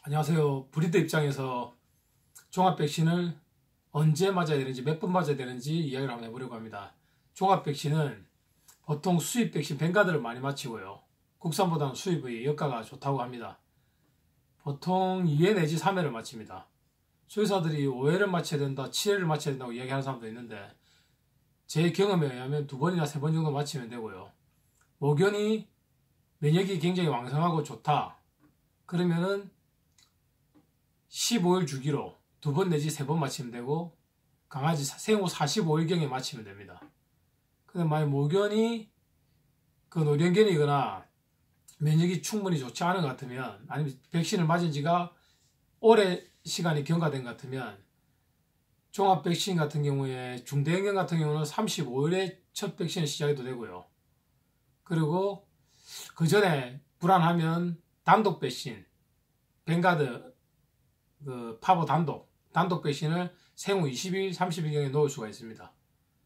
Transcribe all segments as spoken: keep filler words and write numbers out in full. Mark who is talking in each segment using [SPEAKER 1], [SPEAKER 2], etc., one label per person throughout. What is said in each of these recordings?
[SPEAKER 1] 안녕하세요. 브리더 입장에서 종합 백신을 언제 맞아야 되는지, 몇 번 맞아야 되는지 이야기를 한번 해보려고 합니다. 종합 백신은 보통 수입 백신 뱅가드를 많이 맞히고요. 국산보다는 수입의 여가가 좋다고 합니다. 보통 이 회 내지 삼 회를 맞춥니다. 수의사들이 오 회를 맞춰야 된다, 칠 회를 맞춰야 된다고 이야기하는 사람도 있는데, 제 경험에 의하면 두 번이나 세 번 정도 맞추면 되고요. 모견이 면역이 굉장히 왕성하고 좋다. 그러면은 십오 일 주기로 두 번 내지 세 번 맞히면 되고, 강아지 생후 사십오 일경에 맞히면 됩니다. 근데 만약 모견이 그 노령견이거나 면역이 충분히 좋지 않은 것 같으면, 아니면 백신을 맞은 지가 오래 시간이 경과된 것 같으면, 종합 백신 같은 경우에 중대형견 같은 경우는 삼십오 일에 첫 백신을 시작해도 되고요. 그리고 그 전에 불안하면 단독 백신, 뱅가드 그 파보 단독, 단독 백신을 생후 이십 일, 삼십 일경에 놓을 수가 있습니다.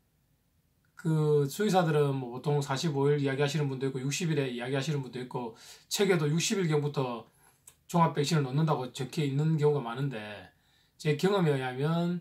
[SPEAKER 1] 그 수의사들은 뭐 보통 사십오 일 이야기하시는 분도 있고 육십 일에 이야기하시는 분도 있고, 책에도 육십 일경부터 종합 백신을 놓는다고 적혀 있는 경우가 많은데, 제 경험에 의하면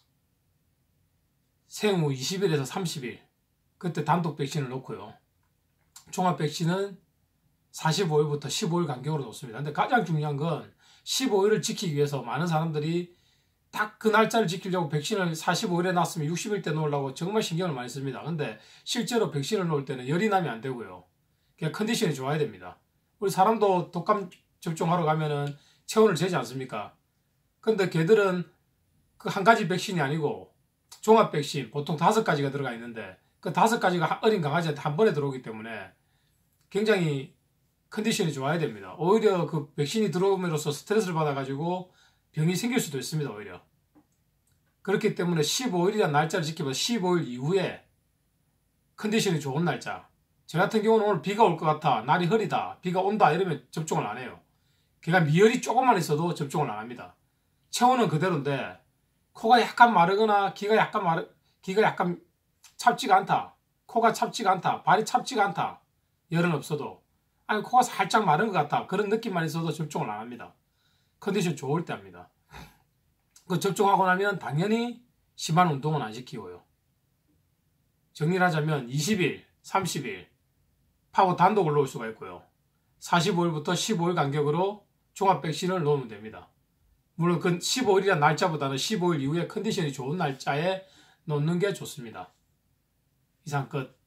[SPEAKER 1] 생후 이십 일에서 삼십 일 그때 단독 백신을 놓고요. 종합 백신은 사십오 일부터 십오 일 간격으로 놓습니다. 근데 가장 중요한 건 십오 일을 지키기 위해서 많은 사람들이 딱 그 날짜를 지키려고 백신을 사십오 일에 놨으면 육십 일 때 놓으려고 정말 신경을 많이 씁니다. 근데 실제로 백신을 놓을 때는 열이 나면 안 되고요. 그냥 컨디션이 좋아야 됩니다. 우리 사람도 독감 접종하러 가면은 체온을 재지 않습니까? 근데 걔들은 그 한 가지 백신이 아니고 종합 백신 보통 다섯 가지가 들어가 있는데, 그 다섯 가지가 어린 강아지한테 한 번에 들어오기 때문에 굉장히 컨디션이 좋아야 됩니다. 오히려 그 백신이 들어옴으로써 스트레스를 받아가지고 병이 생길 수도 있습니다. 오히려. 그렇기 때문에 십오 일이라는 날짜를 지키면 십오 일 이후에 컨디션이 좋은 날짜. 저 같은 경우는 오늘 비가 올 것 같아, 날이 흐리다, 비가 온다 이러면 접종을 안 해요. 걔가 미열이 조금만 있어도 접종을 안 합니다. 체온은 그대로인데 코가 약간 마르거나 기가 약간 마르, 기가 약간 찹지가 않다, 코가 찹지가 않다, 발이 찹지가 않다, 열은 없어도, 아니 코가 살짝 마른 것 같다, 그런 느낌만 있어도 접종을 안 합니다. 컨디션 좋을 때 합니다. 그 접종하고 나면 당연히 심한 운동은 안 시키고요. 정리를 하자면 이십 일, 삼십 일 파고 단독을 놓을 수가 있고요. 사십오 일부터 십오 일 간격으로 종합 백신을 놓으면 됩니다. 물론 그 십오 일이라는 날짜보다는 십오 일 이후에 컨디션이 좋은 날짜에 놓는 게 좋습니다. 이상 끝.